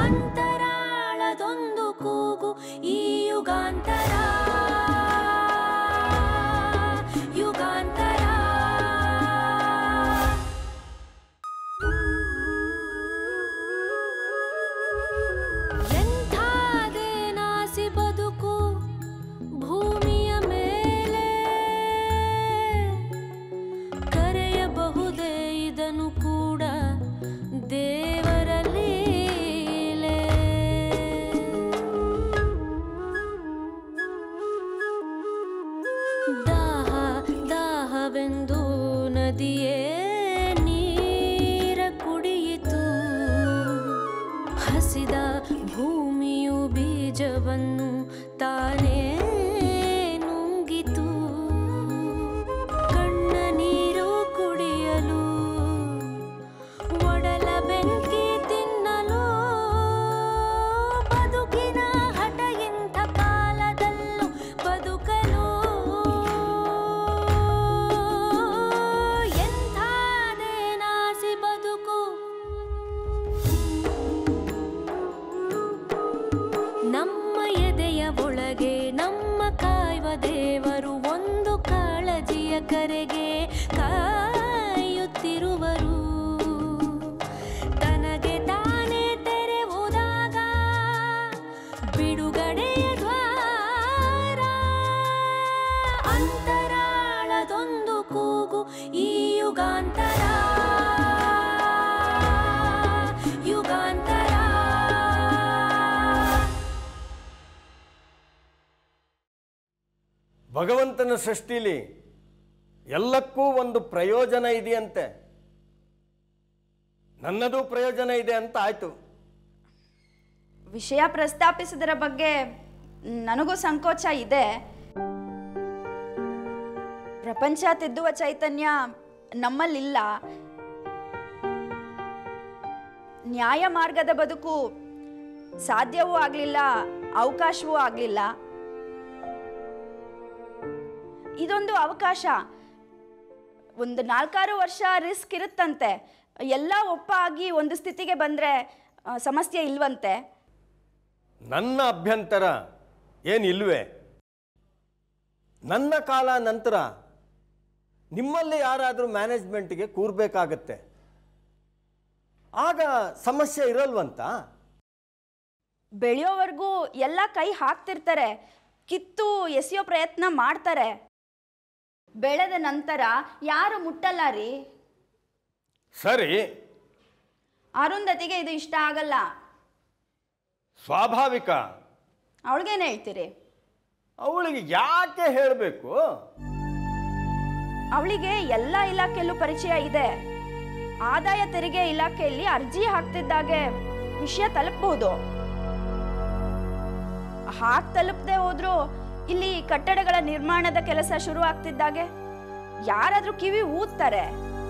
ಅಂತರಾಳದೊಂದು ಕೂಗು ಈ ಯುಗಾಂತರ ಯುಗಾಂತರ ಎಂಥಾದೇನಾಸಿ ಬದುಕು ಭೂಮಿಯ ಮೇಲೆ ಕರೆಯಬಹುದೇ ಇದನ್ನು ಕೂಡ ದೇವರ ಲೀಲೆ ದಾಹ ದಾಹವೆಂದು ನದಿಯೇ ನೀರ ಕುಡಿಯಿತು ಹಸಿದ ಭೂಮಿಯು ಬೀಜವನ್ನು ತಾನೇ ನುಂಗಿತು ಕಣ್ಣ ನೀರು ಕುಡಿಯಲು ಒಡಲ ಬೆಂಕಿ ತಿನ್ನಲು ಬದುಕಿನ ಹಠ ಇಂಥ ಕಾಲದಲ್ಲೂ ಬದುಕಲು ಎಂಥಾದೇನಾಸಿ ಬದುಕು ನಮ್ಮ ಎದೆಯ ಒಳಗೆ ನಮ್ಮ ಕಾಯುವ ದೇವರು ಒಂದು ಕಾಳಜಿಯ ಕರೆಗೆ ಕಾಯುತ್ತಿರುವರು ತನಗೆ ತಾನೇ ತೆರೆವುದಾಗ ಬಿಡುಗಡೆಯ ದ್ವಾರ ಅಂತರಾಳದೊಂದು ಕೂಗು ಈ ಯುಗಾಂತರ ಯುಗಾಂತರ ಭಗವಂತನ ಸೃಷ್ಟಿಲಿ ಎಲ್ಲಕ್ಕೂ ಒಂದು ಪ್ರಯೋಜನ ಇದೆಯಂತೆ. ನನ್ನದು ಪ್ರಯೋಜನ ಇದೆ ಅಂತ ಆಯ್ತು. ವಿಷಯ ಪ್ರಸ್ತಾಪಿಸಿದರ ಬಗ್ಗೆ ನನಗೂ ಸಂಕೋಚ ಇದೆ. ಪ್ರಪಂಚ ತಿದ್ದುವ ಚೈತನ್ಯ ನಮ್ಮಲ್ಲಿಲ್ಲ. ನ್ಯಾಯ ಮಾರ್ಗದ ಬದುಕು ಸಾಧ್ಯವೂ ಆಗಲಿಲ್ಲ, ಅವಕಾಶವೂ ಆಗಲಿಲ್ಲ. ಇದೊಂದು ಅವಕಾಶ. ಒಂದು 4-6 ವರ್ಷ ರಿಸ್ಕ್ ಇರುತ್ತಂತೆ. ಎಲ್ಲ ಒಪ್ಪಾಗಿ ಒಂದು ಸ್ಥಿತಿಗೆ ಬಂದರೆ ಸಮಸ್ಯೆ ಇಲ್ವಂತೆ. ನನ್ನ ಅಭ್ಯಂತರ ಏನಿಲ್ವೇ. ನನ್ನ ಕಾಲ ನಂತರ ನಿಮ್ಮಲ್ಲಿ ಯಾರಾದರೂ ಮ್ಯಾನೇಜ್ಮೆಂಟ್ಗೆ ಕೂರಬೇಕಾಗತ್ತೆ. ಆಗ ಸಮಸ್ಯೆ ಇರಲ್ವಂತ. ಬೆಳೆಯೋವರೆಗೂ ಎಲ್ಲ ಕೈ ಹಾಕ್ತಿರ್ತಾರೆ, ಕಿತ್ತು ಎಸೆಯೋ ಪ್ರಯತ್ನ ಮಾಡ್ತಾರೆ. ಬೆಳೆದ ನಂತರ ಯಾರು ಮುಟ್ಟಲ್ಲ ರೀ. ಸರಿ, ಅರುಂಧತಿಗೆ ಇದು ಇಷ್ಟ ಆಗಲ್ಲ. ಸ್ವಾಭಾವಿಕ. ಅವಳಿಗೇನು ಹೇಳ್ತೀರಿ? ಅವಳಿಗೆ ಯಾಕೆ ಹೇಳಬೇಕು? ಅವಳಿಗೆ ಎಲ್ಲ ಇಲಾಖೆಯಲ್ಲೂ ಪರಿಚಯ ಇದೆ. ಆದಾಯ ತೆರಿಗೆ ಇಲಾಖೆಯಲ್ಲಿ ಅರ್ಜಿ ಹಾಕ್ತಿದ್ದಾಗೆ ವಿಷಯ ತಲುಪಬಹುದು. ಹಾಗೆ ತಲುಪದೆ ಹೋದ್ರು ಇಲ್ಲಿ ಕಟ್ಟಡಗಳ ನಿರ್ಮಾಣದ ಕೆಲಸ ಶುರು ಆಗ್ತಿದ್ದಾಗೆ ಯಾರಾದ್ರೂ ಕಿವಿ ಊದ್ತಾರೆ.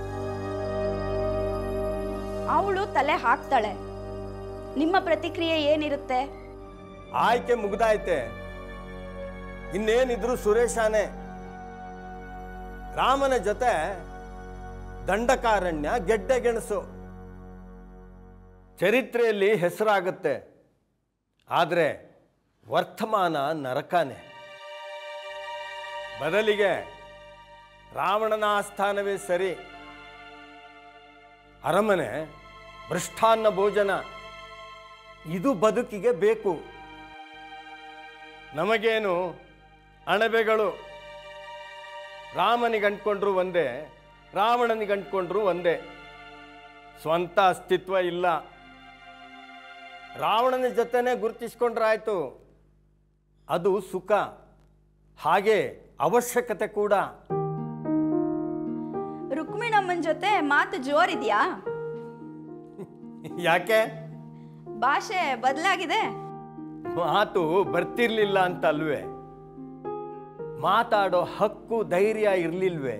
ಅವಳು ತಲೆ ಹಾಕ್ತಾಳೆ. ನಿಮ್ಮ ಪ್ರತಿಕ್ರಿಯೆ ಏನಿರುತ್ತೆ? ಆಯ್ಕೆ ಮುಗ್ದಾಯ್ತೆ. ಇನ್ನೇನಿದ್ರು ಸುರೇಶಾನೆ. ರಾಮನ ಜೊತೆ ದಂಡಕಾರಣ್ಯ ಗೆಡ್ಡೆಗೆಣಸು. ಚರಿತ್ರೆಯಲ್ಲಿ ಹೆಸರಾಗುತ್ತೆ, ಆದರೆ ವರ್ತಮಾನ ನರಕಾನೆ. ಬದಲಿಗೆ ರಾವಣನ ಆಸ್ಥಾನವೇ ಸರಿ. ಅರಮನೆ, ಮೃಷ್ಟಾನ್ನ ಭೋಜನ ಇದು ಬದುಕಿಗೆ ಬೇಕು. ನಮಗೇನು ಅಣಬೆಗಳು. ರಾಮನಿಗಂಟ್ಕೊಂಡ್ರು ಒಂದೇ, ರಾವಣನಿಗಂಟ್ಕೊಂಡ್ರು ಒಂದೇ. ಸ್ವಂತ ಅಸ್ತಿತ್ವ ಇಲ್ಲ. ರಾವಣನ ಜೊತೆನೆ ಗುರುತಿಸ್ಕೊಂಡ್ರಾಯ್ತು. ಅದು ಸುಖ, ಹಾಗೆ ಅವಶ್ಯಕತೆ ಕೂಡ. ರುಕ್ಮಿಣಮ್ಮನ ಜೊತೆ ಮಾತು ಜೋರಿದ್ಯಾ? ಯಾಕೆ? ಭಾಷೆ ಬದಲಾಗಿದೆ. ಮಾತು ಬರ್ತಿರ್ಲಿಲ್ಲ ಅಂತ ಅಲ್ವೇ, ಮಾತಾಡೋ ಹಕ್ಕು ಧೈರ್ಯ ಇರ್ಲಿಲ್ವೇ?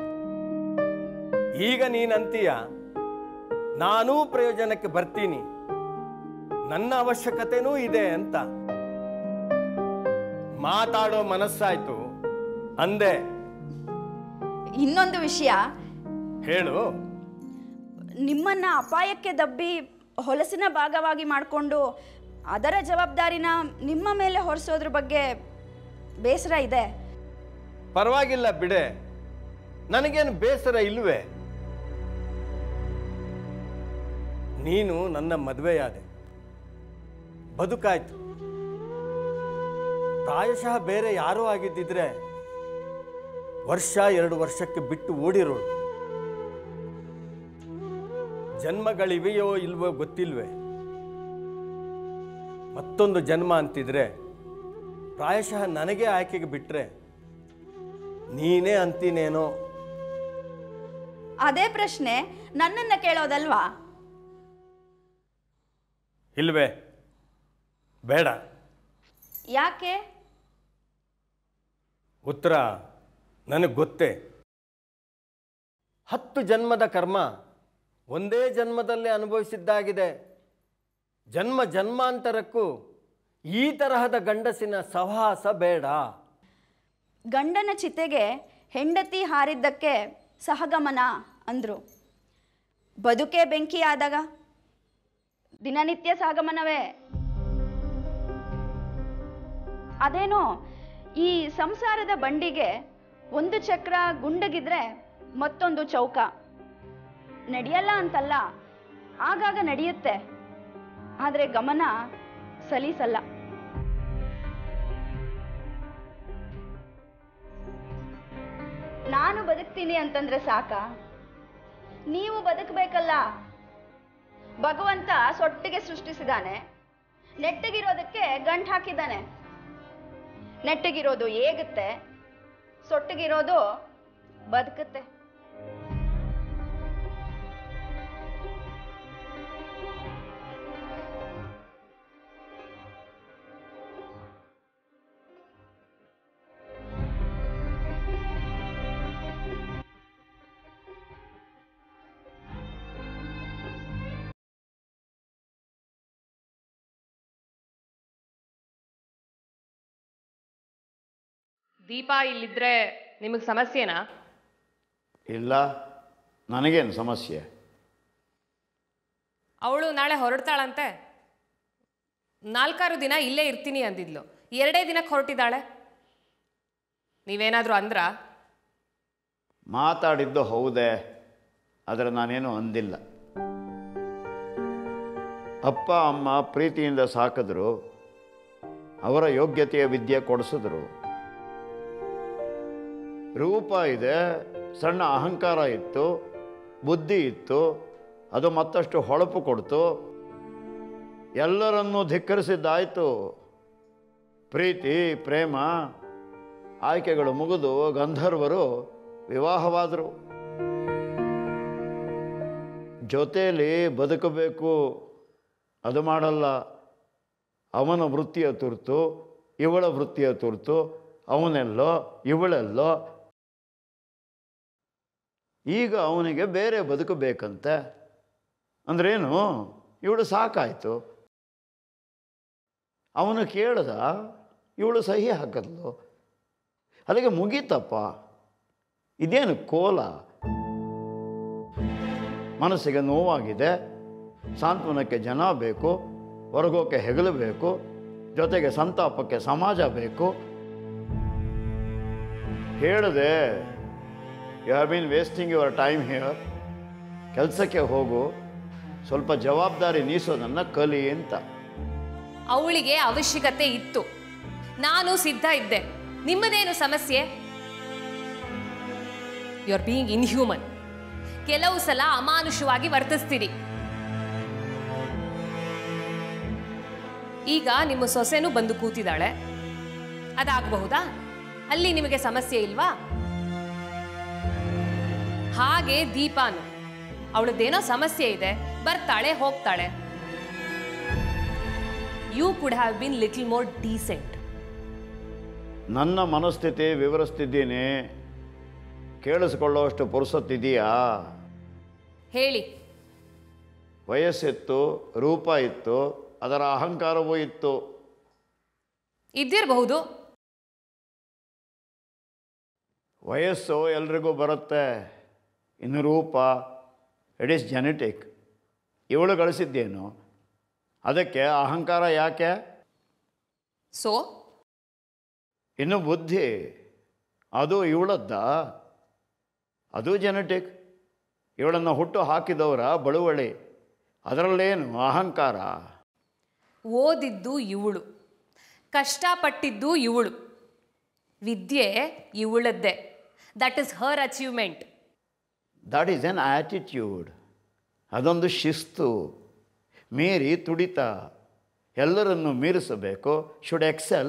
ಈಗ ನೀನಂತೀಯ ನಾನೂ ಪ್ರಯೋಜನಕ್ಕೆ ಬರ್ತೀನಿ, ನನ್ನ ಅವಶ್ಯಕತೆನೂ ಇದೆ ಅಂತ. ಮಾತಾಡೋ ಮನಸ್ಸಾಯ್ತು ಅಂದೆ. ಇನ್ನೊಂದು ವಿಷಯ ಹೇಳು. ನಿಮ್ಮನ್ನ ಅಪಾಯಕ್ಕೆ ದಬ್ಬಿ ಹೊಲಸಿನ ಭಾಗವಾಗಿ ಮಾಡಿಕೊಂಡು ಅದರ ಜವಾಬ್ದಾರಿನ ನಿಮ್ಮ ಮೇಲೆ ಹೊರಿಸೋದ್ರ ಬಗ್ಗೆ ಬೇಸರ ಇದೆ. ಪರವಾಗಿಲ್ಲ ಬಿಡೆ, ನನಗೇನು ಬೇಸರ ಇಲ್ವೇ. ನೀನು ನನ್ನ ಮದುವೆಯಾದೆ, ಬದುಕಾಯ್ತು. ಪ್ರಾಯಶಃ ಬೇರೆ ಯಾರೋ ಆಗಿದ್ದಿದ್ರೆ ವರ್ಷ 2 ವರ್ಷಕ್ಕೆ ಬಿಟ್ಟು ಓಡಿರೋಳು. ಜನ್ಮಗಳಿವೆಯೋ ಇಲ್ವೋ ಗೊತ್ತಿಲ್ವೇ. ಮತ್ತೊಂದು ಜನ್ಮ ಅಂತಿದ್ರೆ ಪ್ರಾಯಶಃ ನನಗೆ ಆಯ್ಕೆಗೆ ಬಿಟ್ರೆ ನೀನೇ ಅಂತೀನೇನೋ. ಅದೇ ಪ್ರಶ್ನೆ ನನ್ನನ್ನು ಕೇಳೋದಲ್ವಾ? ಇಲ್ವೇ, ಬೇಡ. ಯಾಕೆ? ಉತ್ತರ ನನಗೆ ಗೊತ್ತೇ. 10 ಜನ್ಮದ ಕರ್ಮ ಒಂದೇ ಜನ್ಮದಲ್ಲೇ ಅನುಭವಿಸಿದ್ದಾಗಿದೆ. ಜನ್ಮ ಜನ್ಮಾಂತರಕ್ಕೂ ಈ ತರಹದ ಗಂಡಸಿನ ಸಹವಾಸ ಬೇಡ. ಗಂಡನ ಚಿತೆಗೆ ಹೆಂಡತಿ ಹಾರಿದ್ದಕ್ಕೆ ಸಹಗಮನ ಅಂದರು. ಬದುಕೇ ಬೆಂಕಿ ಆದಾಗ ದಿನನಿತ್ಯ ಸಹಗಮನವೇ. ಅದೇನೋ ಈ ಸಂಸಾರದ ಬಂಡಿಗೆ ಒಂದು ಚಕ್ರ ಗುಂಡಗಿದ್ರೆ ಮತ್ತೊಂದು ಚೌಕ. ನಡೆಯಲ್ಲ ಅಂತಲ್ಲ, ಆಗಾಗ ನಡೆಯುತ್ತೆ, ಆದರೆ ಗಮನ ಸಲೀಸಲ್ಲ. ನಾನು ಬದುಕ್ತೀನಿ ಅಂತಂದ್ರೆ ಸಾಕ? ನೀವು ಬದುಕಬೇಕಲ್ಲ. ಭಗವಂತ ಸೊಟ್ಟಿಗೆ ಸೃಷ್ಟಿಸಿದಾನೆ, ನೆಟ್ಟಗಿರೋದಕ್ಕೆ ಗಂಟು ಹಾಕಿದ್ದಾನೆ. ನೆಟ್ಟಗಿರೋದು ಏಗುತ್ತೆ, ಸೊಟ್ಟಿಗಿರೋದು ಬದುಕುತ್ತೆ. ದೀಪಾ ಇಲ್ಲಿದ್ರೆ ನಿಮಗೆ ಸಮಸ್ಯೆನಾ? ಇಲ್ಲ, ನನಗೇನು ಸಮಸ್ಯೆ? ಅವಳು ನಾಳೆ ಹೊರಡ್ತಾಳಂತೆ. 4-6 ದಿನ ಇಲ್ಲೇ ಇರ್ತೀನಿ ಅಂದಿದ್ಲು. 2 ದಿನಕ್ಕೆ ಹೊರಟಿದ್ದಾಳೆ. ನೀವೇನಾದರೂ ಅಂದ್ರ? ಮಾತಾಡಿದ್ದು ಹೌದೇ, ಆದರೆ ನಾನೇನು ಅಂದಿಲ್ಲ. ಅಪ್ಪ ಅಮ್ಮ ಪ್ರೀತಿಯಿಂದ ಸಾಕಿದ್ರು, ಅವರ ಯೋಗ್ಯತೆಯ ವಿದ್ಯೆ ಕೊಡಿಸಿದ್ರು. ರೂಪ ಇದೆ, ಸಣ್ಣ ಅಹಂಕಾರ ಇತ್ತು, ಬುದ್ಧಿ ಇತ್ತು, ಅದು ಮತ್ತಷ್ಟು ಹೊಳಪು ಕೊಡ್ತು. ಎಲ್ಲರನ್ನೂ ಧಿಕ್ಕರಿಸಿದ್ದಾಯಿತು. ಪ್ರೀತಿ ಪ್ರೇಮ ಆಯ್ಕೆಗಳು ಮುಗಿದು ಗಂಧರ್ವರು ವಿವಾಹವಾದರು. ಜೊತೆಯಲ್ಲಿ ಬದುಕಬೇಕು, ಅದು ಮಾಡಲ್ಲ. ಅವನ ವೃತ್ತಿಯ ತುರ್ತು, ಇವಳ ವೃತ್ತಿಯ ತುರ್ತು, ಅವನೆಲ್ಲೋ ಇವಳೆಲ್ಲೋ. ಈಗ ಅವನಿಗೆ ಬೇರೆ ಬದುಕಬೇಕಂತೆ. ಅಂದ್ರೇನು? ಇವಳು ಸಾಕಾಯಿತು. ಅವನು ಕೇಳ್ದ, ಇವಳು ಸಹಿ ಹಾಕಿದ್ಲು, ಅಲ್ಲಿಗೆ ಮುಗೀತಪ್ಪ. ಇದೇನು ಕೋಲ? ಮನಸ್ಸಿಗೆ ನೋವಾಗಿದೆ, ಸಾಂತ್ವನಕ್ಕೆ ಜನ ಬೇಕು, ಹೊರಗೋಕೆ ಹೆಗಲು ಬೇಕು, ಜೊತೆಗೆ ಸಂತಾಪಕ್ಕೆ ಸಮಾಜ ಬೇಕು. ಹೇಳಿದೆ, you have been wasting your time here. ಕೆಲಸಕ್ಕೆ ಹೋಗು, ಸ್ವಲ್ಪ ಜವಾಬ್ದಾರಿ ನೀಸೋದನ್ನು ಕಲಿ ಅಂತ. ಅವಳಿಗೆ ಅವಶ್ಯಕತೆ ಇತ್ತು, ನಾನು ಸಿದ್ಧ ಇದ್ದೆ. ನಿಮ್ಮದೇನು ಸಮಸ್ಯೆ? You are being inhuman. ಕೆಲವು ಸಲ ಅಮಾನುಷವಾಗಿ ವರ್ತಿಸ್ತೀರಿ. ಈಗ ನಿಮ್ಮ ಸೊಸೆನೂ ಬಂದು ಕೂತಿದ್ದಾಳೆ, ಅದಾಗಬಹುದಾ? ಅಲ್ಲಿ ನಿಮಗೆ ಸಮಸ್ಯೆ ಇಲ್ವಾ? ಹಾಗೆ ದೀಪಾನು, ಅವಳದ್ದೇನೋ ಸಮಸ್ಯೆ ಇದೆ, ಬರ್ತಾಳೆ ಹೋಗ್ತಾಳೆ. You could have been little more decent. ನನ್ನ ಮನಸ್ಥಿತಿ ವಿವರಿಸ್ತಿದ್ದೀನಿ, ಕೇಳಿಸ್ಕೊಳ್ಳೋಷ್ಟು ಪುರುಸೊತ್ತಿದೆಯಾ? ಹೇಳಿ. ವಯಸ್ಸಿತ್ತು, ರೂಪ ಇತ್ತು, ಅದರ ಅಹಂಕಾರವೂ ಇತ್ತು. ಇದ್ದಿರಬಹುದು. ವಯಸ್ಸು ಎಲ್ರಿಗೂ ಬರುತ್ತೆ. ಇನ್ನು ರೂಪ, ಇಟ್ ಈಸ್ ಜೆನೆಟಿಕ್. ಇವಳು ಗಳಿಸಿದ್ದೇನು? ಅದಕ್ಕೆ ಅಹಂಕಾರ ಯಾಕೆ? ಸೊ ಇನ್ನು ಬುದ್ಧಿ ಅದು ಇವಳದ್ದ? ಅದು ಜೆನೆಟಿಕ್. ಇವಳನ್ನು ಹುಟ್ಟು ಹಾಕಿದವರ ಬಳುವಳಿ. ಅದರಲ್ಲೇನು ಅಹಂಕಾರ? ಓದಿದ್ದು ಇವಳು, ಕಷ್ಟಪಟ್ಟಿದ್ದು ಇವಳು, ವಿದ್ಯೆ ಇವಳದ್ದೇ. That is her achievement. That is an attitude. ಅದೊಂದು ಶಿಸ್ತು. ಮೀರಿ ತುಡಿತ. ಎಲ್ಲರನ್ನು ಮೀರಿಸಬೇಕು. Should Excel.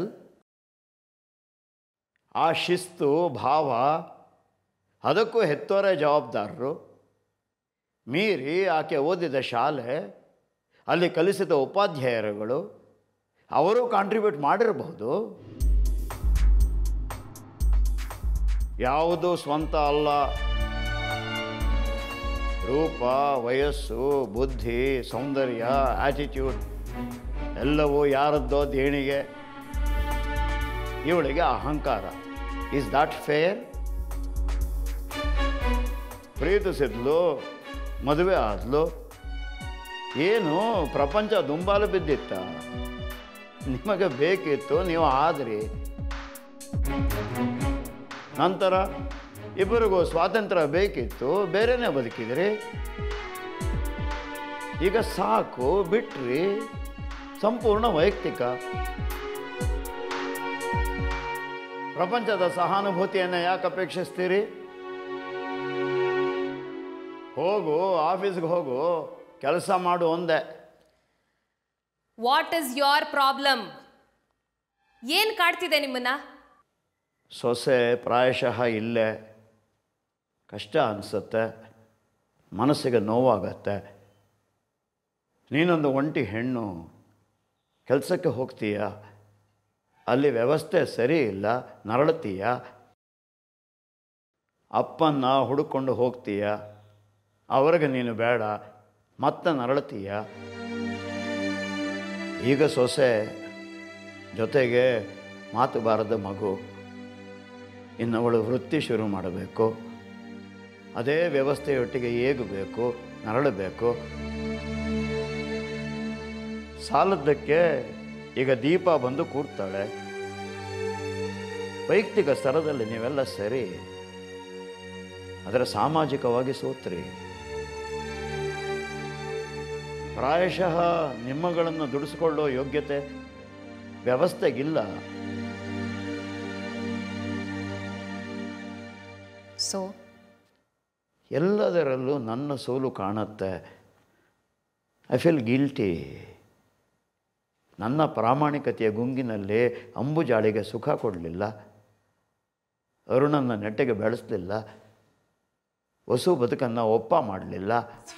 ಆ ಶಿಸ್ತು ಭಾವ ಅದಕ್ಕೂ ಹೆತ್ತೋರೇ ಜವಾಬ್ದಾರರು. ಮೀರಿ ಆಕೆ ಓದಿದ ಶಾಲೆ, ಅಲ್ಲಿ ಕಲಿಸಿದ ಉಪಾಧ್ಯಾಯರುಗಳು, ಅವರು ಕಾಂಟ್ರಿಬ್ಯೂಟ್ ಮಾಡಿರಬಹುದು. ಯಾವುದೂ ಸ್ವಂತ ಅಲ್ಲ. ರೂಪ, ವಯಸ್ಸು, ಬುದ್ಧಿ, ಸೌಂದರ್ಯ, ಆಟಿಟ್ಯೂಡ್ ಎಲ್ಲವೂ ಯಾರದ್ದೋ ದೇಣಿಗೆ. ಇವಳಿಗೆ ಅಹಂಕಾರ. Is that fair? ಪ್ರೀತಿಸಿದ್ಲು, ಮದುವೆ ಆದ್ಲು, ಏನು ಪ್ರಪಂಚ ದುಂಬಾಲು ಬಿದ್ದಿತ್ತ? ನಿಮಗೆ ಬೇಕಿತ್ತು, ನೀವು ಆದ್ರಿ. ನಂತರ ಇಬ್ಬರಿಗೂ ಸ್ವಾತಂತ್ರ್ಯ ಬೇಕಿತ್ತು, ಬೇರೆನೇ ಬದುಕಿದ್ರಿ. ಈಗ ಸಾಕು, ಬಿಟ್ರಿ. ಸಂಪೂರ್ಣ ವೈಯಕ್ತಿಕ. ಪ್ರಪಂಚದ ಸಹಾನುಭೂತಿಯನ್ನು ಯಾಕೆ ಅಪೇಕ್ಷಿಸ್ತೀರಿ? ಹೋಗು, ಆಫೀಸ್ಗೆ ಹೋಗು, ಕೆಲಸ ಮಾಡು ಒಂದೇ. What is your problem? ಏನು ಕಾಡ್ತಿದೆ ನಿಮ್ಮನ್ನ? ಸೊಸೆ ಪ್ರಾಯಶಃ ಇಲ್ಲೇ. ಕಷ್ಟ ಅನಿಸುತ್ತೆ, ಮನಸ್ಸಿಗೆ ನೋವಾಗತ್ತೆ. ನೀನೊಂದು ಒಂಟಿ ಹೆಣ್ಣು, ಕೆಲಸಕ್ಕೆ ಹೋಗ್ತೀಯ, ಅಲ್ಲಿ ವ್ಯವಸ್ಥೆ ಸರಿ ಇಲ್ಲ, ನರಳುತ್ತೀಯ. ಅಪ್ಪನ್ನ ಹುಡುಕೊಂಡು ಹೋಗ್ತೀಯ, ಅವ್ರಿಗೆ ನೀನು ಬೇಡ, ಮತ್ತೆ ನರಳುತ್ತೀಯ. ಈಗ ಸೊಸೆ ಜೊತೆಗೆ ಮಾತು ಬಾರದ ಮಗು. ಇನ್ನು ಅವಳು ವೃತ್ತಿ ಶುರು ಮಾಡಬೇಕು. ಅದೇ ವ್ಯವಸ್ಥೆಯೊಟ್ಟಿಗೆ ಏಗಬೇಕು, ನರಳಬೇಕು. ಸಾಲದ್ದಕ್ಕೆ ಈಗ ದೀಪ ಬಂದು ಕೂರ್ತಾಳೆ. ವೈಯಕ್ತಿಕ ಸ್ತರದಲ್ಲಿ ನೀವೆಲ್ಲ ಸರಿ, ಆದರೆ ಸಾಮಾಜಿಕವಾಗಿ ಸೋತ್ರಿ. ಪ್ರಾಯಶಃ ನಿಮ್ಮಗಳನ್ನು ದುಡಿಸಿಕೊಳ್ಳೋ ಯೋಗ್ಯತೆ ವ್ಯವಸ್ಥೆಗಿಲ್ಲ. ಸೊ ಎಲ್ಲದರಲ್ಲೂ ನನ್ನ ಸೋಲು ಕಾಣುತ್ತೆ. I feel guilty. ನನ್ನ ಪ್ರಾಮಾಣಿಕತೆಯ ಗುಂಗಿನಲ್ಲಿ ಅಂಬುಜಾಳಿಗೆ ಸುಖ ಕೊಡಲಿಲ್ಲ, ಅರುಣನ್ನು ನೆಟ್ಟಗೆ ಬೆಳೆಸಲಿಲ್ಲ, ಹೊಸು ಬದುಕನ್ನು ಒಪ್ಪ ಮಾಡಲಿಲ್ಲ.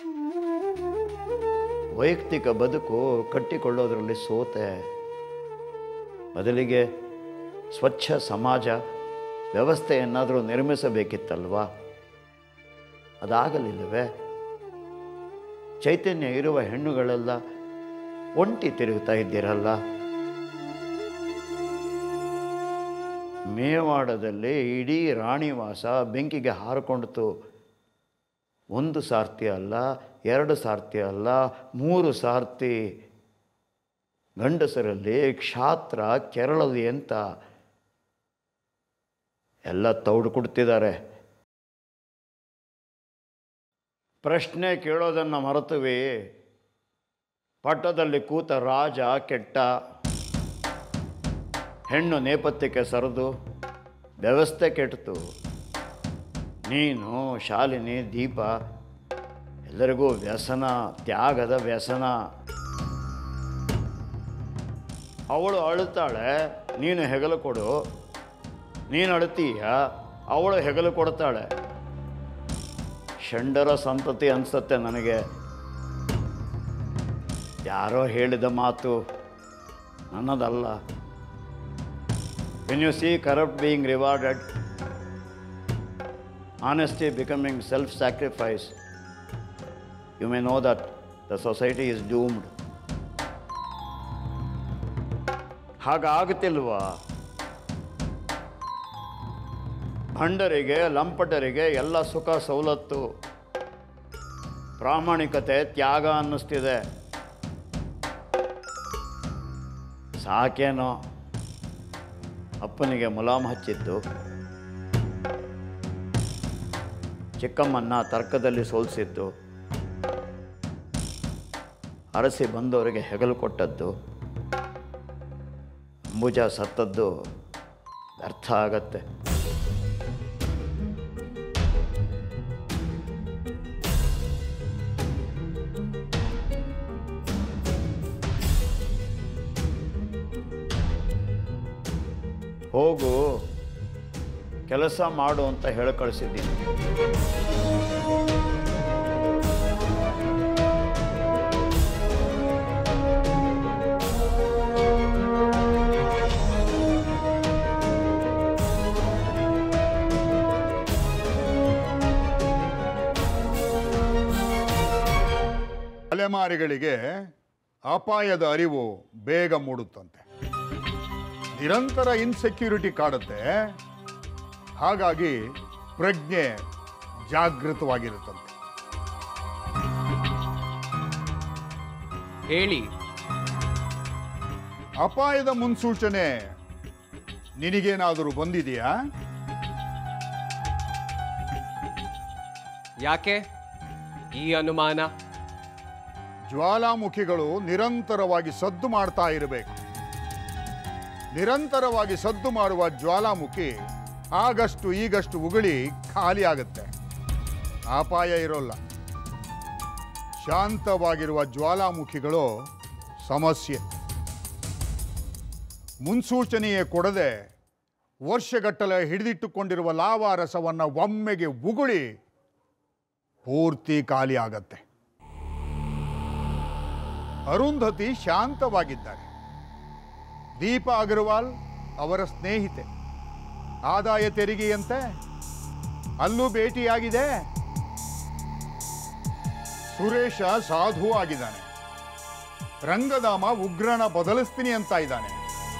ವೈಯಕ್ತಿಕ ಬದುಕು ಕಟ್ಟಿಕೊಳ್ಳೋದ್ರಲ್ಲಿ ಸೋತೆ. ಬದಲಿಗೆ ಸ್ವಚ್ಛ ಸಮಾಜ ವ್ಯವಸ್ಥೆಯನ್ನಾದರೂ ನಿರ್ಮಿಸಬೇಕಿತ್ತಲ್ವಾ? ಅದಾಗಲಿಲ್ಲವೇ? ಚೈತನ್ಯ ಇರುವ ಹೆಣ್ಣುಗಳೆಲ್ಲ ಒಂಟಿ ತಿರುಗ್ತಾ ಇದ್ದೀರಲ್ಲ. ಮೇವಾಡದಲ್ಲಿ ಇಡೀ ರಾಣಿವಾಸ ಬೆಂಕಿಗೆ ಹಾರಿಕೊಂಡಿತು. 1 ಸಾರ್ತಿ ಅಲ್ಲ, 2 ಸಾರ್ತಿ ಅಲ್ಲ, 3 ಸಾರ್ತಿ. ಗಂಡಸರಲ್ಲಿ ಕ್ಷಾತ್ರ ಕೆರಳಲಿ ಅಂತ ಎಲ್ಲ ತೌಡು ಕೊಡ್ತಿದ್ದಾರೆ. ಪ್ರಶ್ನೆ ಕೇಳೋದನ್ನು ಮರೆತುವೆ. ಪಟ್ಟದಲ್ಲಿ ಕೂತ ರಾಜ ಕೆಟ್ಟ. ಹೆಣ್ಣು ನೇಪಥ್ಯಕ್ಕೆ ಸರಿದು ವ್ಯವಸ್ಥೆ ಕೆಟ್ಟಿತು. ನೀನು, ಶಾಲಿನಿ, ದೀಪ ಎಲ್ಲರಿಗೂ ವ್ಯಸನ, ತ್ಯಾಗದ ವ್ಯಸನ. ಅವಳು ಅಳುತ್ತಾಳೆ, ನೀನು ಹೆಗಲು ಕೊಡು. ನೀನು ಅಳುತ್ತೀಯ, ಅವಳು ಹೆಗಲು ಕೊಡ್ತಾಳೆ. ಷಂಡರ ಸಂತತಿ ಅನಿಸುತ್ತೆ ನನಗೆ. ಯಾರೋ ಹೇಳಿದ ಮಾತು, ನನ್ನದಲ್ಲ. When you see corrupt being rewarded, honesty becoming self-sacrifice, you may know that the society is doomed. ಹಾಗಾಗುತ್ತಿಲ್ವಾ? ಭಂಡರಿಗೆ, ಲಂಪಟರಿಗೆ ಎಲ್ಲ ಸುಖ ಸವಲತ್ತು. ಪ್ರಾಮಾಣಿಕತೆ ತ್ಯಾಗ ಅನ್ನಿಸ್ತಿದೆ. ಸಾಕೇನೋ ಅಪ್ಪನಿಗೆ ಮುಲಾಮ್ ಹಚ್ಚಿದ್ದು, ಚಿಕ್ಕಮ್ಮನ್ನ ತರ್ಕದಲ್ಲಿ ಸೋಲಿಸಿದ್ದು, ಅರಸಿ ಬಂದವರಿಗೆ ಹೆಗಲು ಕೊಟ್ಟದ್ದು, ಅಂಬುಜ ಸತ್ತದ್ದು ವ್ಯರ್ಥ ಆಗತ್ತೆ. ಹೋಗು, ಕೆಲಸ ಮಾಡು ಅಂತ ಹೇಳಿ ಕಳಿಸಿದ್ದೀನಿ. ತಲೆಮಾರಿಗಳಿಗೆ ಅಪಾಯದ ಅರಿವು ಬೇಗ ಮೂಡುತ್ತಂತೆ. ನಿರಂತರ ಇನ್ಸೆಕ್ಯೂರಿಟಿ ಕಾಡುತ್ತೆ. ಹಾಗಾಗಿ ಪ್ರಜ್ಞೆ ಜಾಗೃತವಾಗಿರುತ್ತಂತೆ. ಹೇಳಿ. ಅಪಾಯದ ಮುನ್ಸೂಚನೆ ನಿನಗೇನಾದರೂ ಬಂದಿದೆಯಾ? ಯಾಕೆ ಈ ಅನುಮಾನ? ಜ್ವಾಲಾಮುಖಿಗಳು ನಿರಂತರವಾಗಿ ಸದ್ದು ಮಾಡ್ತಾ ಇರಬೇಕು. ನಿರಂತರವಾಗಿ ಸದ್ದು ಮಾಡುವ ಜ್ವಾಲಾಮುಖಿ ಆಗಷ್ಟು ಈಗಷ್ಟು ಉಗುಳಿ ಖಾಲಿ ಆಗುತ್ತೆ. ಅಪಾಯ ಇರೋಲ್ಲ. ಶಾಂತವಾಗಿರುವ ಜ್ವಾಲಾಮುಖಿಗಳು ಸಮಸ್ಯೆ. ಮುನ್ಸೂಚನೆಯೇ ಕೊಡದೆ ವರ್ಷಗಟ್ಟಲೆ ಹಿಡಿದಿಟ್ಟುಕೊಂಡಿರುವ ಲಾವಾರಸವನ್ನು ಒಮ್ಮೆಗೆ ಉಗುಳಿ ಪೂರ್ತಿ ಖಾಲಿ ಆಗತ್ತೆ. ಅರುಂಧತಿ ಶಾಂತವಾಗಿದ್ದಾರೆ. ದೀಪಾ ಅಗರ್ವಾಲ್ ಅವರ ಸ್ನೇಹಿತೆ. ಆದಾಯ ತೆರಿಗೆಯಂತೆ ಅಲ್ಲೂ ಭೇಟಿಯಾಗಿದೆ. ಸುರೇಶ ಸಾಧು ಆಗಿದ್ದಾನೆ. ರಂಗಧಾಮ ಉಗ್ರನ ಬದಲಿಸ್ತೀನಿ ಅಂತ ಇದ್ದಾನೆ.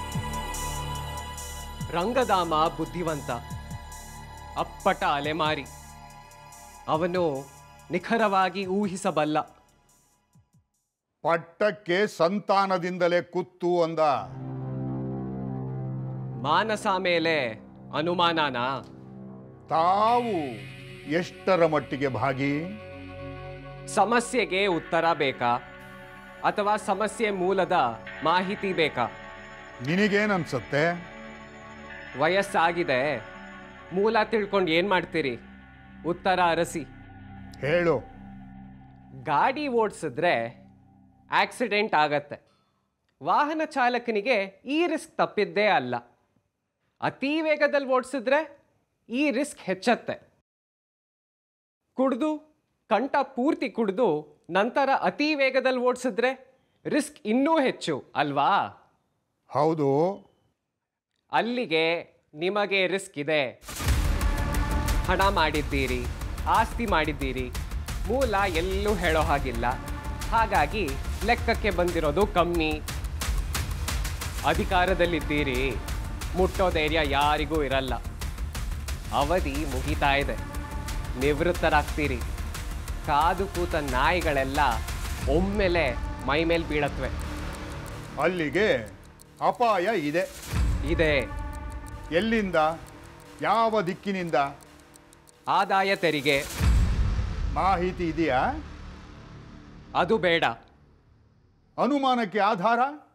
ರಂಗಧಾಮ ಬುದ್ಧಿವಂತ, ಅಪ್ಪಟ ಅಲೆಮಾರಿ. ಅವನು ನಿಖರವಾಗಿ ಊಹಿಸಬಲ್ಲ. ಪಟ್ಟಕ್ಕೆ ಸಂತಾನದಿಂದಲೇ ಕುತ್ತು ಅಂದ. ಮಾನಸ ಮೇಲೆ ಅನುಮಾನನಾ? ತಾವು ಎಷ್ಟರ ಮಟ್ಟಿಗೆ ಭಾಗಿ? ಸಮಸ್ಯೆಗೆ ಉತ್ತರ ಬೇಕಾ ಅಥವಾ ಸಮಸ್ಯೆ ಮೂಲದ ಮಾಹಿತಿ ಬೇಕಾ? ನಿನಗೇನನ್ಸತ್ತೆ? ವಯಸ್ಸಾಗಿದೆ, ಮೂಲ ತಿಳ್ಕೊಂಡು ಏನು ಮಾಡ್ತೀರಿ? ಉತ್ತರ ಅರಸಿ. ಹೇಳು. ಗಾಡಿ ಓಡಿಸಿದ್ರೆ ಆಕ್ಸಿಡೆಂಟ್ ಆಗತ್ತೆ. ವಾಹನ ಚಾಲಕನಿಗೆ ಈ ರಿಸ್ಕ್ ತಪ್ಪಿದ್ದೇ ಅಲ್ಲ. ಅತಿ ವೇಗದಲ್ಲಿ ಓಡಿಸಿದ್ರೆ ಈ ರಿಸ್ಕ್ ಹೆಚ್ಚತ್ತೆ. ಕುಡಿದು ಕಂಠ ಪೂರ್ತಿ ಕುಡಿದು ನಂತರ ಅತಿ ವೇಗದಲ್ಲಿ ಓಡಿಸಿದ್ರೆ ರಿಸ್ಕ್ ಇನ್ನೂ ಹೆಚ್ಚು ಅಲ್ವಾ? ಹೌದು. ಅಲ್ಲಿಗೆ ನಿಮಗೆ ರಿಸ್ಕ್ ಇದೆ. ಹಣ ಮಾಡಿದ್ದೀರಿ, ಆಸ್ತಿ ಮಾಡಿದ್ದೀರಿ, ಮೂಲ ಎಲ್ಲೂ ಹೇಳೋ ಹಾಗಿಲ್ಲ. ಹಾಗಾಗಿ ಲೆಕ್ಕಕ್ಕೆ ಬಂದಿರೋದು ಕಮ್ಮಿ. ಅಧಿಕಾರದಲ್ಲಿದ್ದೀರಿ, ಮುಟ್ಟೋ ಧೈರ್ಯ ಯಾರಿಗೂ ಇರಲ್ಲ. ಅವಧಿ ಮುಗಿತಾ ಇದೆ, ನಿವೃತ್ತರಾಗ್ತೀರಿ. ಕಾದು ಕೂತ ನಾಯಿಗಳೆಲ್ಲ ಒಮ್ಮೆಲೆ ಮೈ ಮೇಲೆ ಬೀಳತ್ವೆ. ಅಲ್ಲಿಗೆ ಅಪಾಯ ಇದೆ. ಇದೆ. ಎಲ್ಲಿಂದ? ಯಾವ ದಿಕ್ಕಿನಿಂದ? ಆದಾಯ ತೆರಿಗೆ. ಮಾಹಿತಿ ಇದೆಯಾ? ಅದು ಬೇಡ. ಅನುಮಾನಕ್ಕೆ ಆಧಾರ?